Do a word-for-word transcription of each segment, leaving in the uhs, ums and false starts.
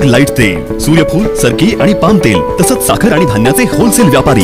Light तेल, सूर्यफूल, सरकी आणि पाम तेल तसंच साखर आणि धान्याचे होलसेल व्यापारी।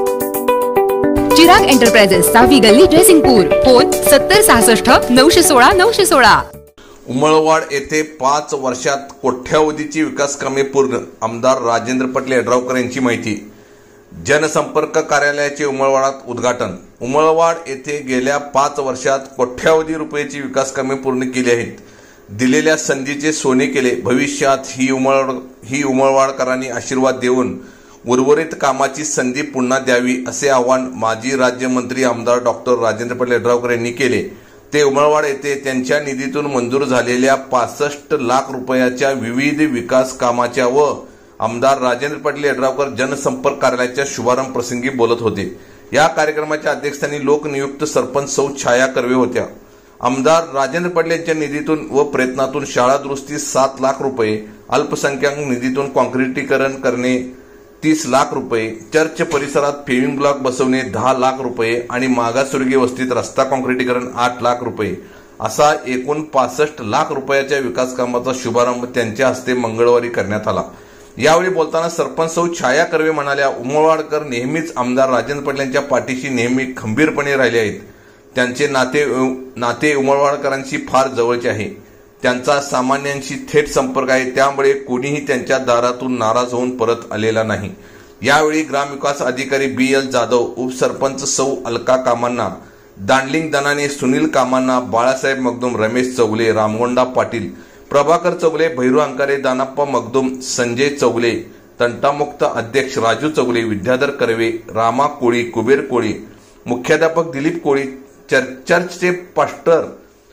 चिराग एंटरप्राइजेस, सहावी गल्ली, जयसिंगपूर। फोन सत्तर सहासष्ट नऊशे सोळा नऊशे सोळा। उमळवाड येथे पाच वर्षात कोट्यावधीची विकास कामे पूर्ण। आमदार राजेंद्र पाटील यड्रावकर यांची माहिती। जनसंपर्क कार्यालयाचे उमळवाडात उद्घाटन। उमळवाड येथे गेल्या पाच वर्षात कोट्यावधी रुपयाची विकास कामे पूर्ण केली आहेत। दिलेल्या संधीचे सोने केले। भविष्यात ही उमळ ही उमळवाडकरांनी आशीर्वाद देऊन उर्वरित कामाची संधी पुन्हा द्यावी असे आवाहन माजी राज्यमंत्री आमदार डॉक्टर राजेंद्र पाटील यड्रावकर यांनी केले। ते उमळवाड येथे त्यांच्या निधीतून मंजूर झालेल्या पासष्ट लाख रुपयाच्या विविध विकास कामाच्या व आमदार राजेंद्र पाटील यड्रावकर जनसंपर्क कार्यालयाच्या शुभारंभ प्रसंगी बोलत होते। या कार्यक्रमाच्या अध्यक्षस्थानी लोकनियुक्त सरपंच सौ छाया कर्वे होत्या। आमदार राजेंद्र पाटील यांच्या निधीतून व प्रयत्नातून शाळा दुरुस्ती सात लाख रुपये, अल्पसंख्याक निधीतून कॉन्क्रिटीकरण करणे तीस लाख रुपये, चर्च परिसरात पेव्हिंग ब्लॉक बसवणे दहा लाख रुपये आणि मागासवर्गीय वस्तीत रस्ता कॉन्क्रिटीकरण आठ लाख रुपये असा एकूण पासष्ट लाख रुपयाच्या विकास कामाचा शुभारंभ त्यांच्या हस्ते मंगळवारी करण्यात आला। यावेळी बोलताना सरपंच सौ छाया कर्वे म्हणाल्या, उमळवाडकर नेहमीच आमदार राजेंद्र पाटील यांच्या पाठीशी नेहमी खंबीरपणे राहिले आहेत। त्यांचे नाते नाते उमळवाडकरांशी फार जवळचे आहे। त्यांचा सामान्यांशी थेट संपर्क आहे, त्यामुळे कोणीही त्यांच्या दारातून नाराज होऊन परत आलेला नाही। यावेळी ग्रामविकास अधिकारी बी एल जाधव, उपसरपंच सौ अलका कामांना, दांडलिंग दनाने, सुनील कामांना, बाळासाहेब मगदुम, रमेश चौगले, रामगोंडा पाटील, प्रभाकर चौगले, भैरू अंकारे, दानप्पा मगदुम, संजय चौगले, तंटामुक्त अध्यक्ष राजू चौगले, विद्याधर कर्वे, रामा कोळी, कुबेर कोळी, मुख्याध्यापक दिलीप कोळी, चर्चचे पास्टर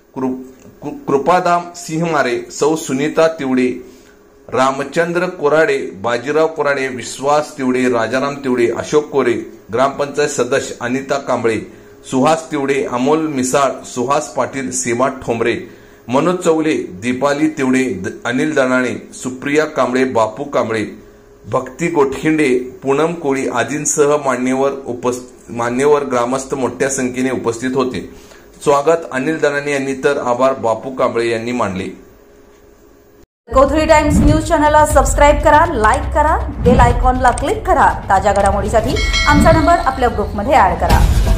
कृपादाम सिंहमारे, सौ सुनीता तिवडे, रामचंद्र कोराडे, बाजीराव कोराडे, विश्वास तिवडे, राजाराम तिवडे, अशोक कोरे, ग्रामपंचायत सदस्य अनिता कांबळे, सुहास तिवडे, अमोल मिसाळ, सुहास पाटील, सीमा ठोंबरे, मनोज चौगले, दीपाली तिवडे, अनिल दणाणे, सुप्रिया कांबळे, बापू कांबळे, भक्ती गोठखिंडे, पूनम कोळी आदींसह मान्यवर उपस्थित मान्यवर ग्रामस्थ मोठ्या संख्येने उपस्थित होते। स्वागत अनिल दणाणे यांनी तर आभार बापू कांबळे यांनी मानले। गोथरी टाइम्स न्यूज चॅनलला सबस्क्राइब करा, लाईक करा, बेल आयकॉनला क्लिक करा। ताज्या घडामोडीसाठी आमचा नंबर आपल्या ग्रुपमध्ये ऍड करा।